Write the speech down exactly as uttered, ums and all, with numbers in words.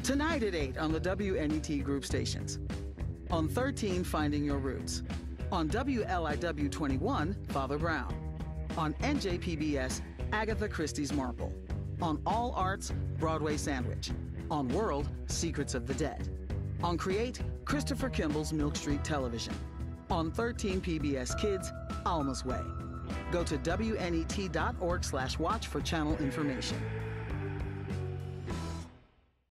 Tonight at eight on the W N E T group stations. On thirteen, Finding Your Roots. On W L I W twenty-one, Father Brown. On N J P B S, Agatha Christie's Marple. On All Arts, Broadway Sandwich. On World, Secrets of the Dead. On Create, Christopher Kimball's Milk Street Television. On thirteen P B S Kids, Alma's Way. Go to W N E T dot org slash watch for channel information.